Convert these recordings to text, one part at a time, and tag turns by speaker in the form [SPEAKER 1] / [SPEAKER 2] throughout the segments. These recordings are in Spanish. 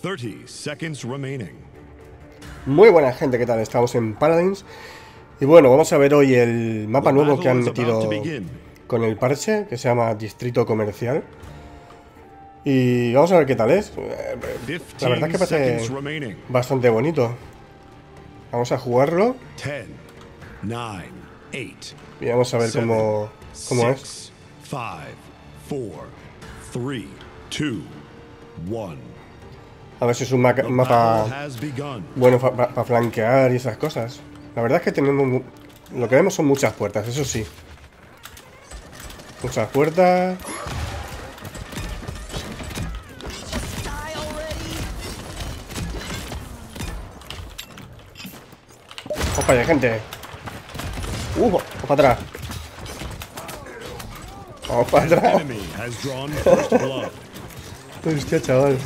[SPEAKER 1] 30 seconds remaining.
[SPEAKER 2] Muy buena gente, ¿qué tal? Estamos en Paladins. Y bueno, vamos a ver hoy el mapa nuevo que han metido con el parche, que se llama Distrito Comercial. Y vamos a ver qué tal es. La verdad es que parece bastante bonito. Vamos a jugarlo.
[SPEAKER 1] 10, 9, 8,
[SPEAKER 2] y vamos a ver cómo es.
[SPEAKER 1] 5, 4, 3, 2, 1.
[SPEAKER 2] A ver si es un mapa bueno para flanquear y esas cosas. La verdad es que tenemos... Lo que vemos son muchas puertas, eso sí. Muchas puertas. Vamos para allá, gente. Vamos para atrás. Vamos para atrás. Hostia, chaval.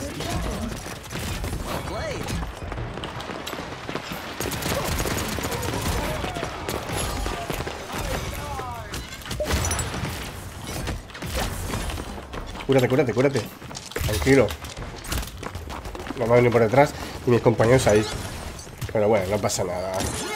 [SPEAKER 2] Cúrate. Tranquilo. No me va a venir por detrás y mis compañeros ahí. Pero bueno, no pasa nada.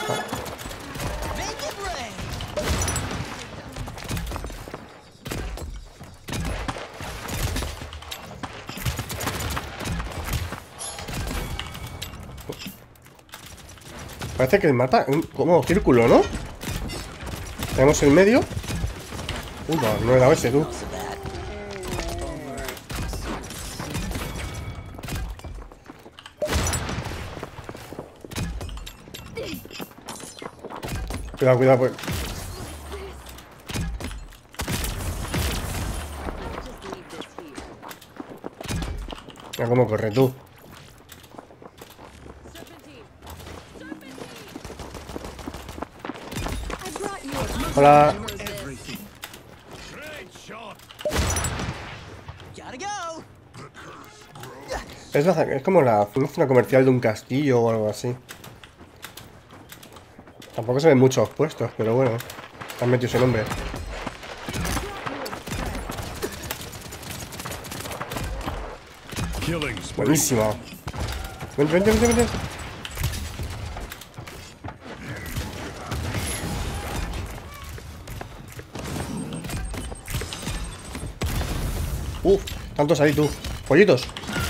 [SPEAKER 2] Parece que el mapa es como círculo, ¿no? Tenemos el medio. No he dado ese, tú. Cuidado, pues. Mira cómo corre tú. Hola. Es como la zona comercial de un castillo o algo así. Tampoco se ven muchos puestos, pero bueno. Han metido ese nombre. Buenísimo. Vente. Tantos ahí tú. Pollitos.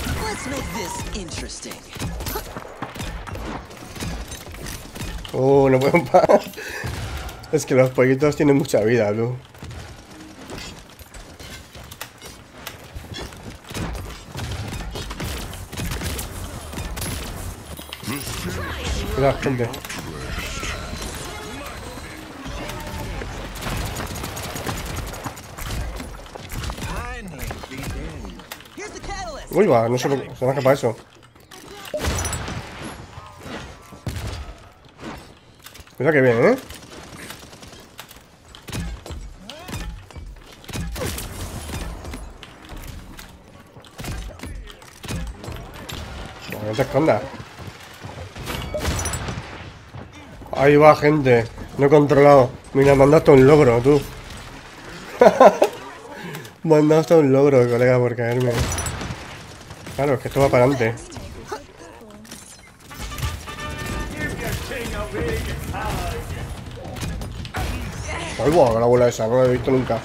[SPEAKER 2] No puedo parar. Es que los pollitos tienen mucha vida, tú. Cuidado, gente. Uy, va, no sé por qué. Se me ha escapado eso. Cuidado que viene, ¿eh? No te escondas. Ahí va, gente. No he controlado. Mira, me han dado hasta un logro, tú. Me han dado hasta un logro, colega, por caerme. Claro, es que esto va para adelante. Ay, buah, la bola esa, no la he visto nunca.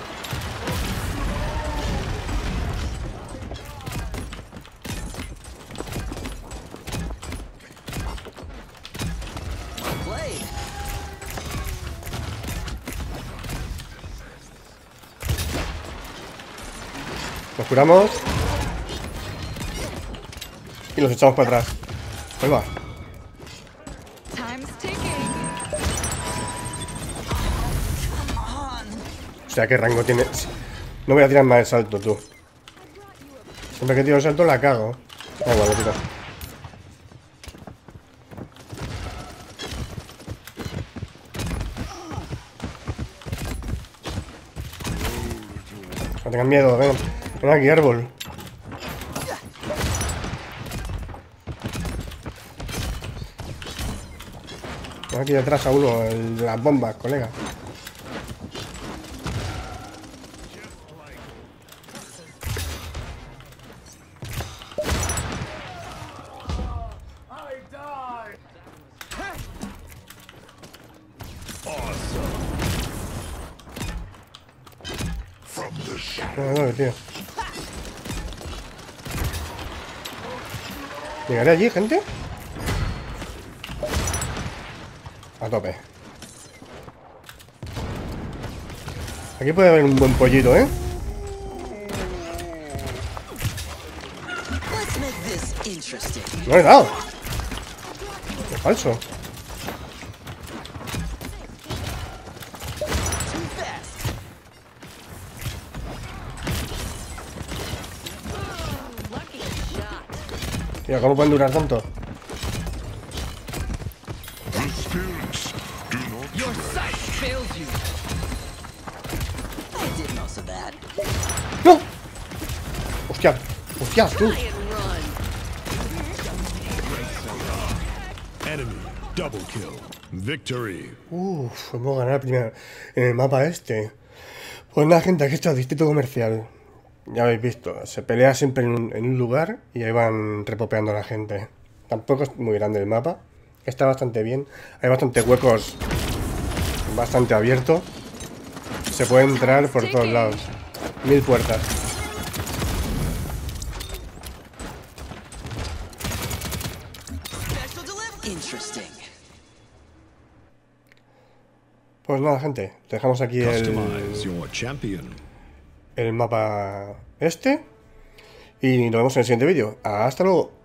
[SPEAKER 2] Nos curamos. Y los echamos para atrás. Ahí va. O sea, ¿qué rango tiene? No voy a tirar más el salto, tú. Siempre que tiro el salto la cago. Da igual, lo tiro. No tengan miedo, ven. Ven aquí, árbol. Ven aquí detrás a uno, el de las bombas, colega. No, tío. ¿Llegaré allí, gente? A tope. Aquí puede haber un buen pollito, ¿eh? No he dado. Es falso. Tío, ¿cómo pueden durar tanto? ¡No! ¡Hostia! ¡Hostia, tú!
[SPEAKER 1] Enemy double kill. Victory.
[SPEAKER 2] Hemos ganado primero en el mapa este. Pues nada, gente, aquí está el distrito comercial. Ya habéis visto, se pelea siempre en un lugar y ahí van repopeando a la gente. Tampoco es muy grande el mapa. Está bastante bien. Hay bastantes huecos bastante abiertos. Se puede entrar por todos lados. 1000 puertas. Pues nada, gente, dejamos aquí el mapa este y nos vemos en el siguiente vídeo. Hasta luego.